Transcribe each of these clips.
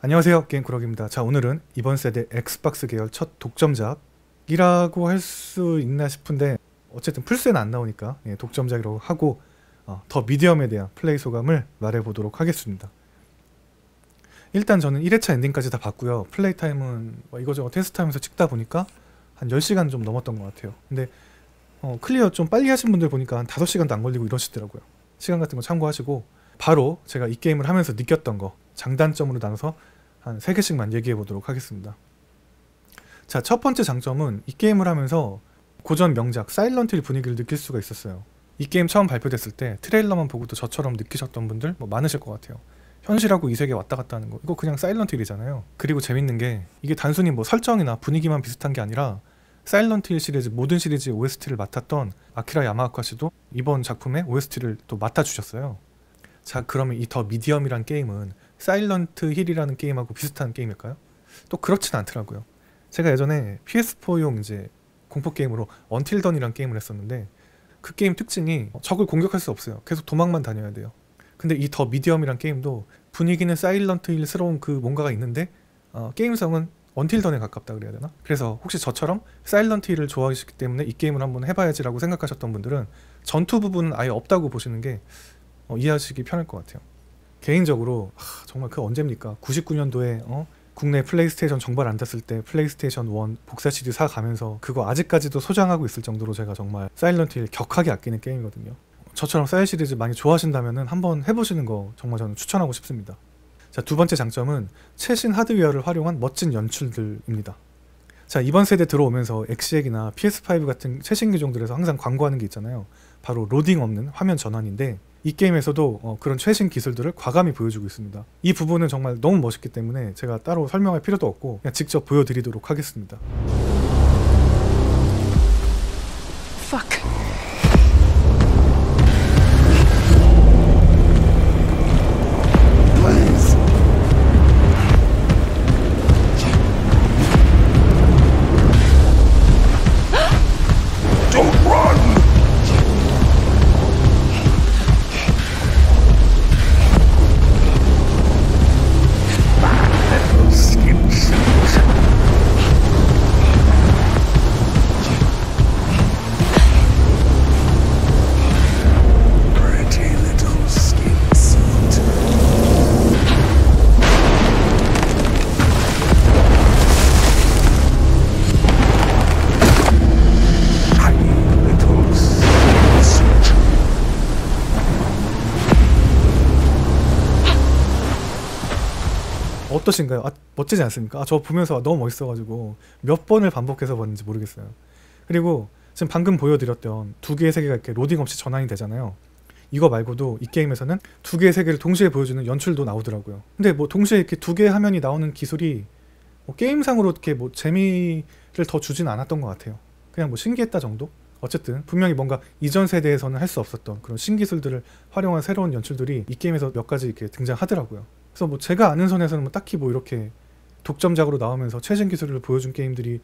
안녕하세요, 게임꾸러기입니다. 자, 오늘은 이번 세대 엑스박스 계열 첫 독점작이라고 할 수 있나 싶은데 어쨌든 플스에는 안 나오니까 독점작이라고 하고 더 미디엄에 대한 플레이 소감을 말해보도록 하겠습니다. 일단 저는 1회차 엔딩까지 다 봤고요. 플레이 타임은 이거저거 테스트하면서 찍다 보니까 한 10시간 좀 넘었던 것 같아요. 근데 클리어 좀 빨리 하신 분들 보니까 한 5시간도 안 걸리고 이러시더라고요. 시간 같은 거 참고하시고 바로 제가 이 게임을 하면서 느꼈던 거 장단점으로 나눠서 한 3개씩만 얘기해 보도록 하겠습니다. 자, 첫 번째 장점은 이 게임을 하면서 고전 명작 사일런트 힐 분위기를 느낄 수가 있었어요. 이 게임 처음 발표됐을 때 트레일러만 보고도 저처럼 느끼셨던 분들 많으실 것 같아요. 현실하고 이 세계 왔다 갔다 하는 거, 이거 그냥 사일런트 힐이잖아요. 그리고 재밌는 게 이게 단순히 설정이나 분위기만 비슷한 게 아니라 사일런트 힐 시리즈 모든 시리즈의 OST를 맡았던 아키라 야마오카 씨도 이번 작품의 OST를 또 맡아주셨어요. 자, 그러면 이 더 미디엄이란 게임은 사일런트 힐이라는 게임하고 비슷한 게임일까요? 또 그렇진 않더라고요. 제가 예전에 PS4용 이제 공포게임으로 언틸 던이라는 게임을 했었는데 그 게임 특징이 적을 공격할 수 없어요. 계속 도망만 다녀야 돼요. 근데 이 더 미디엄이란 게임도 분위기는 사일런트 힐스러운 그 뭔가가 있는데 게임성은 언틸 던에 가깝다 그래야 되나? 그래서 혹시 저처럼 사일런트 힐을 좋아하시기 때문에 이 게임을 한번 해봐야지 라고 생각하셨던 분들은 전투 부분은 아예 없다고 보시는 게 이해하시기 편할 것 같아요. 개인적으로 정말 그 언제입니까? 99년도에 국내 플레이스테이션 정발 안 됐을 때 플레이스테이션 1 복사 CD 사가면서 그거 아직까지도 소장하고 있을 정도로 제가 정말 사일런트 힐 격하게 아끼는 게임이거든요. 저처럼 사일 시리즈 많이 좋아하신다면 한번 해보시는 거 정말 저는 추천하고 싶습니다. 자, 두 번째 장점은 최신 하드웨어를 활용한 멋진 연출들입니다. 자, 이번 세대 들어오면서 엑시엑이나 PS5 같은 최신 기종들에서 항상 광고하는 게 있잖아요. 바로 로딩 없는 화면 전환인데 이 게임에서도 그런 최신 기술들을 과감히 보여주고 있습니다. 이 부분은 정말 너무 멋있기 때문에 제가 따로 설명할 필요도 없고 그냥 직접 보여드리도록 하겠습니다. Fuck. 어떠신가요? 멋지지 않습니까? 저 보면서 너무 멋있어가지고 몇 번을 반복해서 봤는지 모르겠어요. 그리고 지금 방금 보여드렸던 두 개의 세계가 이렇게 로딩 없이 전환이 되잖아요. 이거 말고도 이 게임에서는 두 개의 세계를 동시에 보여주는 연출도 나오더라고요. 근데 동시에 이렇게 두 개의 화면이 나오는 기술이 게임상으로 이렇게 재미를 더 주진 않았던 것 같아요. 그냥 신기했다 정도? 어쨌든 분명히 뭔가 이전 세대에서는 할 수 없었던 그런 신기술들을 활용한 새로운 연출들이 이 게임에서 몇 가지 이렇게 등장하더라고요. 그래서 제가 아는 선에서는 딱히 이렇게 독점작으로 나오면서 최신 기술을 보여준 게임들이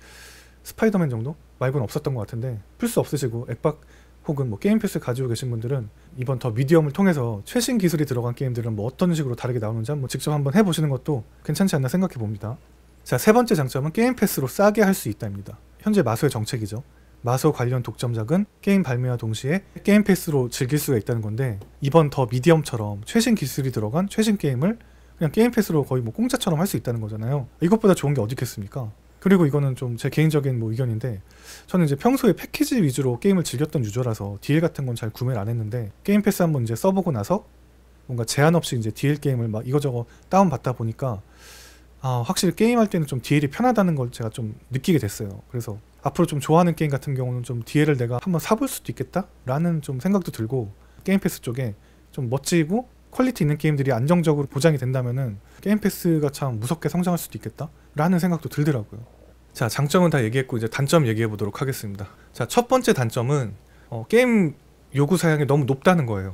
스파이더맨 정도 말고는 없었던 것 같은데, 플스 없으시고 엑박 혹은 게임 패스 가지고 계신 분들은 이번 더 미디엄을 통해서 최신 기술이 들어간 게임들은 어떤 식으로 다르게 나오는지 직접 한번 해보시는 것도 괜찮지 않나 생각해 봅니다. 자, 세 번째 장점은 게임 패스로 싸게 할 수 있다입니다. 현재 마소의 정책이죠. 마소 관련 독점작은 게임 발매와 동시에 게임 패스로 즐길 수가 있다는 건데, 이번 더 미디엄처럼 최신 기술이 들어간 최신 게임을 그냥 게임 패스로 거의 공짜처럼 할 수 있다는 거잖아요. 이것보다 좋은 게 어디 있겠습니까? 그리고 이거는 좀 제 개인적인 의견인데, 저는 이제 평소에 패키지 위주로 게임을 즐겼던 유저라서 DL 같은 건 잘 구매를 안 했는데 게임 패스 한번 이제 써보고 나서 뭔가 제한 없이 이제 DL 게임을 이거저거 다운받다 보니까 확실히 게임할 때는 좀 DL이 편하다는 걸 제가 좀 느끼게 됐어요. 그래서 앞으로 좀 좋아하는 게임 같은 경우는 좀 DL을 내가 한번 사볼 수도 있겠다? 라는 좀 생각도 들고, 게임 패스 쪽에 좀 멋지고 퀄리티 있는 게임들이 안정적으로 보장이 된다면은 게임 패스가 참 무섭게 성장할 수도 있겠다? 라는 생각도 들더라고요. 자, 장점은 다 얘기했고 이제 단점 얘기해 보도록 하겠습니다. 자, 첫 번째 단점은 게임 요구 사양이 너무 높다는 거예요.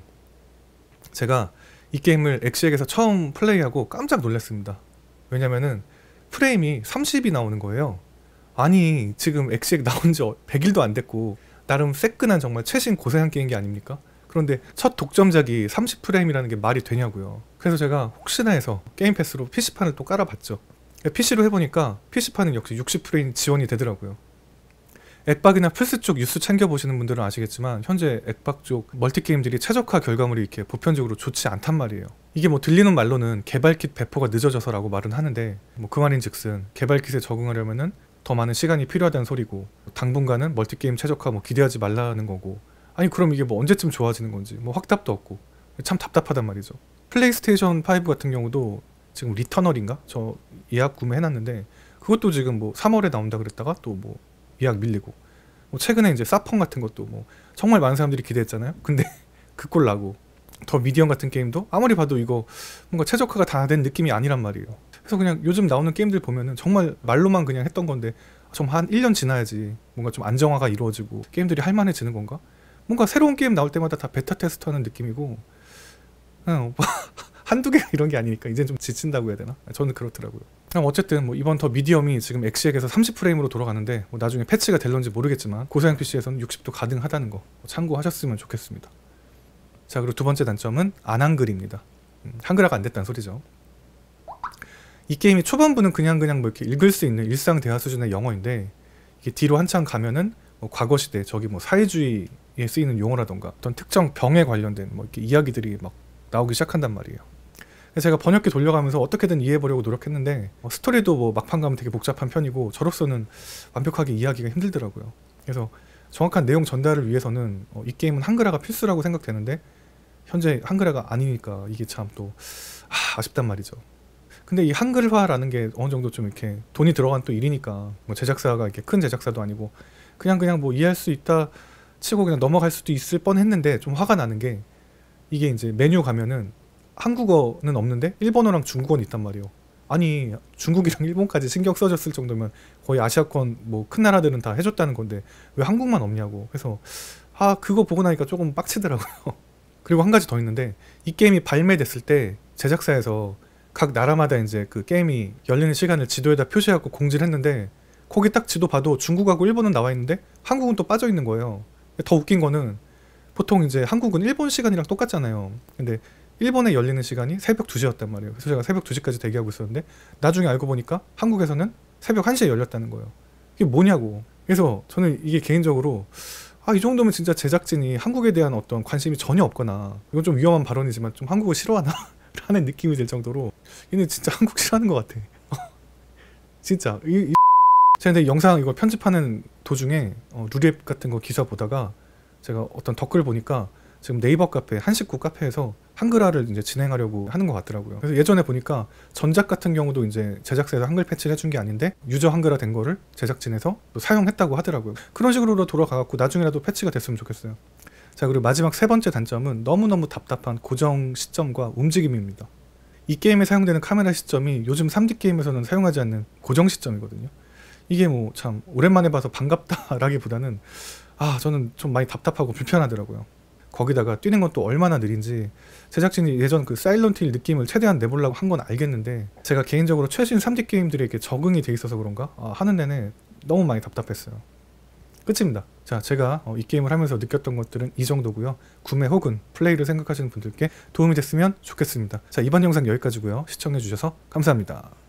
제가 이 게임을 엑시엑에서 처음 플레이하고 깜짝 놀랐습니다. 왜냐면은 프레임이 30이 나오는 거예요. 아니, 지금 엑시엑 나온 지 100일도 안 됐고 나름 새끈한 정말 최신 고사양 게임기 아닙니까? 그런데 첫 독점작이 30프레임이라는 게 말이 되냐고요. 그래서 제가 혹시나 해서 게임 패스로 PC판을 또 깔아봤죠. PC로 해보니까 PC판은 역시 60프레임 지원이 되더라고요. 엑박이나 플스 쪽 뉴스 챙겨보시는 분들은 아시겠지만 현재 엑박 쪽 멀티게임들이 최적화 결과물이 이렇게 보편적으로 좋지 않단 말이에요. 이게 뭐 들리는 말로는 개발킷 배포가 늦어져서라고 말은 하는데 뭐 그 말인즉슨 개발킷에 적응하려면은 더 많은 시간이 필요하다는 소리고 당분간은 멀티게임 최적화 뭐 기대하지 말라는 거고 아니 그럼 이게 뭐 언제쯤 좋아지는 건지 뭐 확답도 없고 참 답답하단 말이죠. 플레이스테이션 5 같은 경우도 지금 리터널인가? 저 예약 구매해놨는데 그것도 지금 뭐 3월에 나온다 그랬다가 또 뭐 예약 밀리고 뭐 최근에 이제 사펑 같은 것도 뭐 정말 많은 사람들이 기대했잖아요. 근데 그 꼴 나고 더 미디엄 같은 게임도 아무리 봐도 이거 뭔가 최적화가 다 된 느낌이 아니란 말이에요. 그래서 그냥 요즘 나오는 게임들 보면은 정말 말로만 그냥 했던 건데 좀 한 1년 지나야지 뭔가 좀 안정화가 이루어지고 게임들이 할만해지는 건가? 뭔가 새로운 게임 나올 때마다 다 베타 테스트하는 느낌이고 한두 개가 이런 게 아니니까 이젠 좀 지친다고 해야 되나? 저는 그렇더라고요. 어쨌든 뭐 이번 더 미디엄이 지금 엑시엑에서 30프레임으로 돌아가는데 뭐 나중에 패치가 될런지 모르겠지만 고사양 PC에서는 60도 가능하다는 거 참고하셨으면 좋겠습니다. 자, 그리고 두 번째 단점은 안 한글입니다. 한글화가 안 됐다는 소리죠. 이 게임이 초반부는 그냥 뭐 이렇게 읽을 수 있는 일상 대화 수준의 영어인데 이게 뒤로 한참 가면은 뭐 과거 시대 저기 뭐 사회주의에 쓰이는 용어라던가 어떤 특정 병에 관련된 뭐 이렇게 이야기들이 막 나오기 시작한단 말이에요. 제가 번역기 돌려가면서 어떻게든 이해해보려고 노력했는데 스토리도 뭐 막판 가면 되게 복잡한 편이고 저로서는 완벽하게 이해하기가 힘들더라고요. 그래서 정확한 내용 전달을 위해서는 이 게임은 한글화가 필수라고 생각되는데 현재 한글화가 아니니까 이게 참 또 아쉽단 말이죠. 근데 이 한글화라는 게 어느 정도 좀 이렇게 돈이 들어간 또 일이니까 뭐 제작사가 이렇게 큰 제작사도 아니고 그냥 뭐 이해할 수 있다 치고 그냥 넘어갈 수도 있을 뻔했는데 좀 화가 나는 게 이게 이제 메뉴 가면은 한국어는 없는데 일본어랑 중국어는 있단 말이에요. 아니 중국이랑 일본까지 신경 써줬을 정도면 거의 아시아권 뭐 큰 나라들은 다 해줬다는 건데 왜 한국만 없냐고. 그래서 그거 보고 나니까 조금 빡치더라고요. 그리고 한 가지 더 있는데 이 게임이 발매됐을 때 제작사에서 각 나라마다 이제 그 게임이 열리는 시간을 지도에다 표시하고 공지를 했는데 거기 딱 지도 봐도 중국하고 일본은 나와 있는데 한국은 또 빠져 있는 거예요. 더 웃긴 거는 보통 이제 한국은 일본 시간이랑 똑같잖아요. 근데 일본에 열리는 시간이 새벽 2시였단 말이에요. 그래서 제가 새벽 2시까지 대기하고 있었는데 나중에 알고 보니까 한국에서는 새벽 1시에 열렸다는 거예요. 이게 뭐냐고. 그래서 저는 이게 개인적으로 이 정도면 진짜 제작진이 한국에 대한 어떤 관심이 전혀 없거나 이건 좀 위험한 발언이지만 좀 한국을 싫어하나? 라는 느낌이 들 정도로 얘는 진짜 한국 싫어하는 것 같아. 진짜 제가 근데 영상 이거 편집하는 도중에 루랩 같은 거 기사 보다가 제가 어떤 댓글 보니까 지금 네이버 카페, 한식구 카페에서 한글화를 이제 진행하려고 하는 것 같더라고요. 그래서 예전에 보니까 전작 같은 경우도 이제 제작사에서 한글 패치를 해준 게 아닌데 유저 한글화 된 거를 제작진에서 또 사용했다고 하더라고요. 그런 식으로 돌아가갖고 나중에라도 패치가 됐으면 좋겠어요. 자, 그리고 마지막 세 번째 단점은 너무너무 답답한 고정 시점과 움직임입니다. 이 게임에 사용되는 카메라 시점이 요즘 3D 게임에서는 사용하지 않는 고정 시점이거든요. 이게 뭐 참 오랜만에 봐서 반갑다라기보다는 저는 좀 많이 답답하고 불편하더라고요. 거기다가 뛰는 건 또 얼마나 느린지 제작진이 예전 그 사일런트 힐 느낌을 최대한 내보려고 한 건 알겠는데 제가 개인적으로 최신 3D 게임들이 이렇게 적응이 돼 있어서 그런가 하는 내내 너무 많이 답답했어요. 끝입니다. 자, 제가 이 게임을 하면서 느꼈던 것들은 이 정도고요. 구매 혹은 플레이를 생각하시는 분들께 도움이 됐으면 좋겠습니다. 자, 이번 영상 여기까지고요. 시청해주셔서 감사합니다.